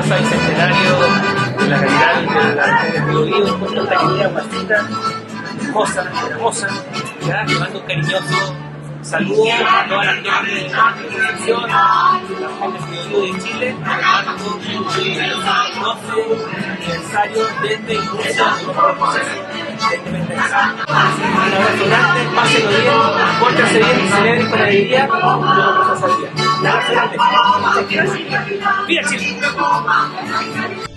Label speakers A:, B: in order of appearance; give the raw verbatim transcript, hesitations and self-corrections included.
A: Plaza Bicentenario de la capital de la región de Biobío, encuentro esta querida guasita hermosa, hermosa, ya, que mando un cariñoso saludo a toda la gente de la Concepción, a la gente de Biobío de Chile, marcando el doce aniversario desde el inicio de los procesos de independencia. Un abrazo grande, pásenlo bien, pórtense bien y celebren con alegría los procesos al día. Un abrazo grande. ¡Viva Chile!